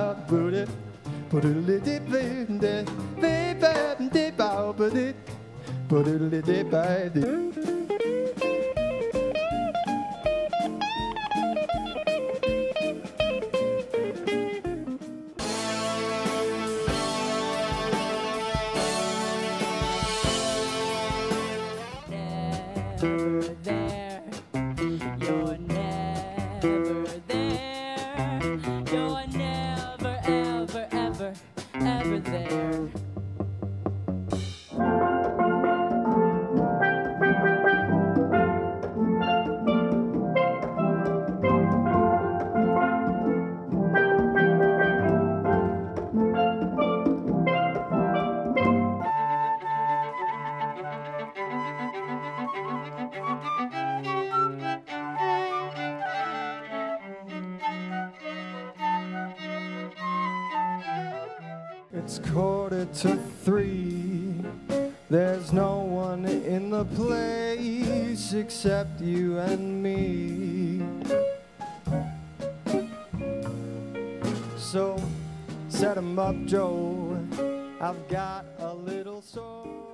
put it, put it, put it, put it. Never there, you're never there, you're never, ever, ever, ever there. It's 2:45. There's no one in the place except you and me. So set 'em up, Joe. I've got a little soul.